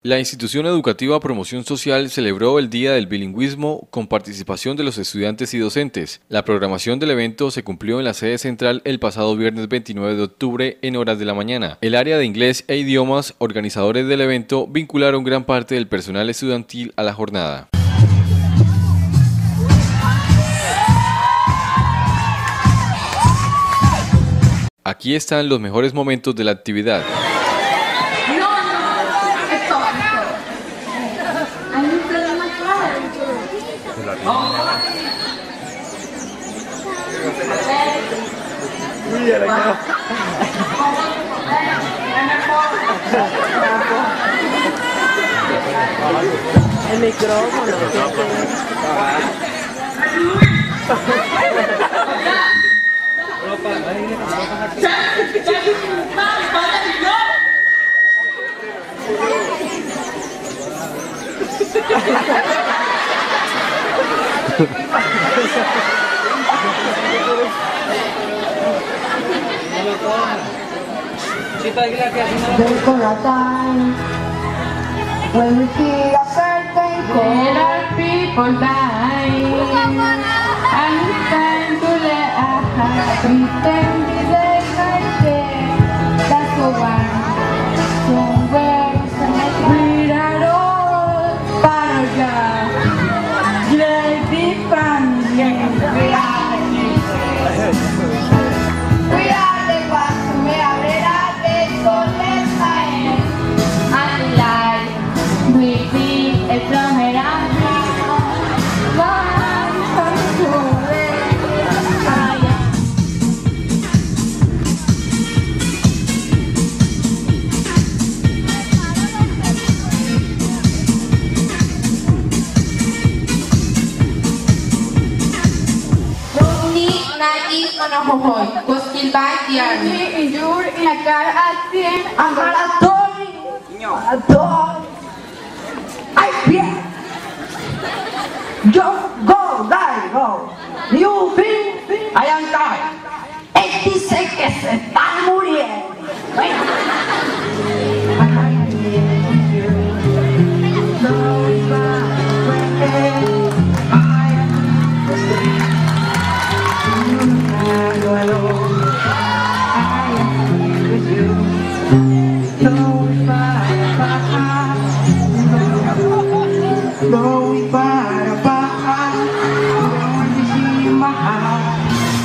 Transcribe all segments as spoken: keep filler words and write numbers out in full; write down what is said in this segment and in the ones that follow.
La institución educativa Promoción Social celebró el Día del Bilingüismo con participación de los estudiantes y docentes. La programación del evento se cumplió en la sede central el pasado viernes veintinueve de octubre en horas de la mañana. El área de inglés e idiomas, organizadores del evento, vincularon gran parte del personal estudiantil a la jornada. Aquí están los mejores momentos de la actividad. El micrófono. There's gonna time when we see a certain color people dying, and it's time to let our hearts pretend they right there. That's the one. Somewhere we are all part of God. Let it find reality. We are the ones who may have read our days for less time. And life we see a plummet and one comes to Hoy was killed by the army. Injured in a car accident and a dog. I fear. Just go, die, go. You think I am dying. Él dice que se están muriendo. Voy para bajar, voy sin bajar.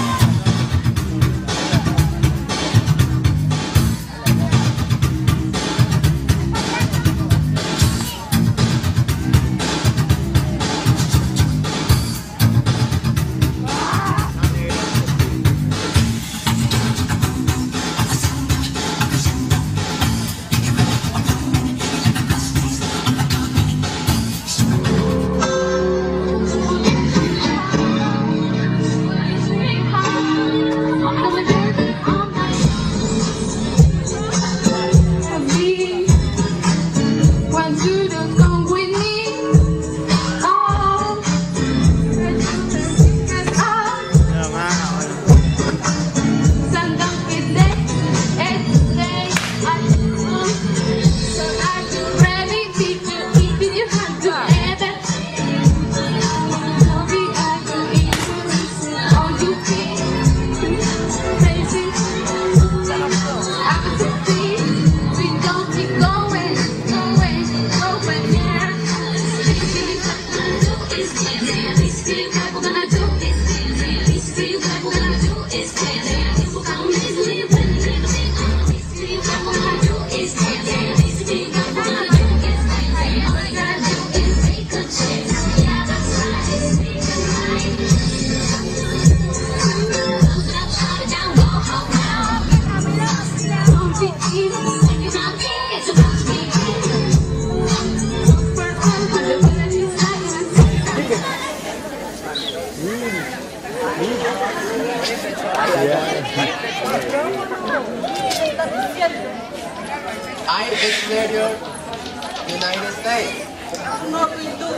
I declare you United States. No, tú.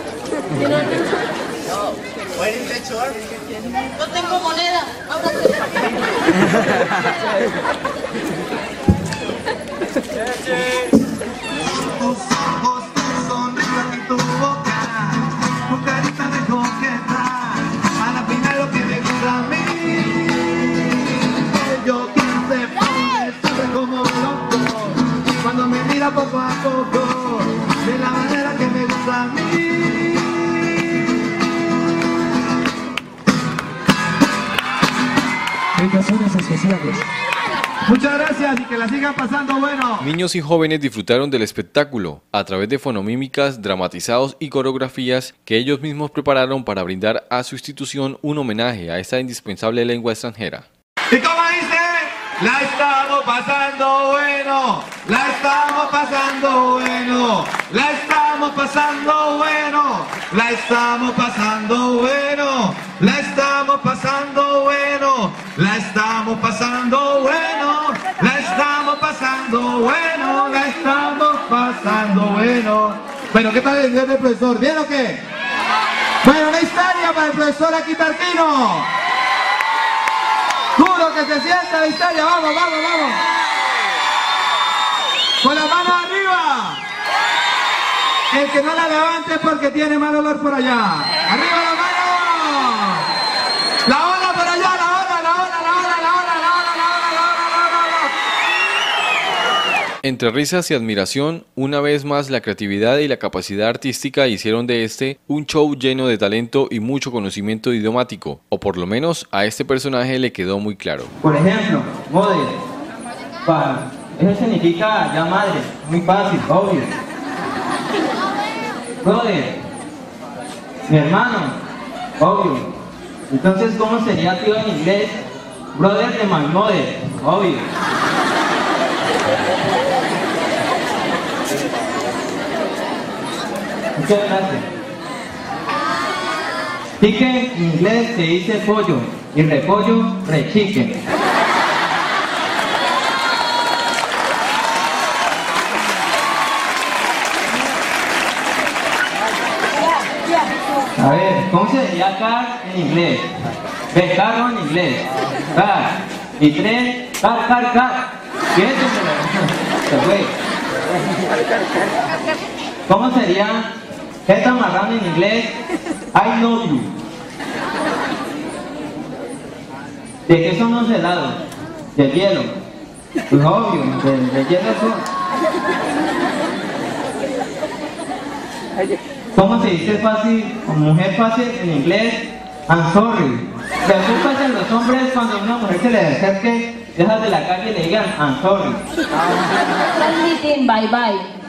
No. Where is the shore? No tengo moneda. Ábrate. para mí. Invitaciones especiales. Muchas gracias y que la sigan pasando bueno. Niños y jóvenes disfrutaron del espectáculo a través de fonomímicas, dramatizados y coreografías que ellos mismos prepararon para brindar a su institución un homenaje a esta indispensable lengua extranjera. ¿Y cómo dice? La estamos pasando bueno, la estamos pasando bueno, la estamos pasando bueno, la estamos pasando bueno, la estamos pasando bueno, la estamos pasando bueno, la estamos pasando bueno, la estamos pasando bueno. Bueno, ¿qué tal el inglés del profesor? ¿Bien o qué? Bueno, una historia para el profesor aquí Tarquino. Duro que se sienta la historia, vamos, vamos, vamos. Con las manos arriba. El que no la levante es porque tiene mal olor por allá. Arriba la mano. La ola por allá, la ola, la ola, la ola, la ola, la ola, la ola, la ola, la ola, la ola. Entre risas y admiración, una vez más la creatividad y la capacidad artística hicieron de este un show lleno de talento y mucho conocimiento idiomático, o por lo menos a este personaje le quedó muy claro. Por ejemplo, mother, pa, eso significa ya madre, muy fácil, obvio. Brother, mi hermano, obvio. Entonces, ¿cómo sería tío en inglés? Brother de my mother, obvio. Muchas gracias. Chicken en inglés se dice pollo y repollo, re-chicken. A ver, ¿cómo se diría car en inglés? Ve, carro en inglés. Car. Y tren, car, car, car. ¿Qué es eso? Se fue. ¿Cómo sería jeta marrano en inglés? I love you. ¿De qué son los helados? De hielo. Pues obvio, de, de hielo son. ¿Cómo se dice fácil, o mujer fácil en inglés? I'm sorry. Preocupas en los hombres cuando a una mujer se le acerque, dejas de la calle y le digan I'm sorry. Bye bye.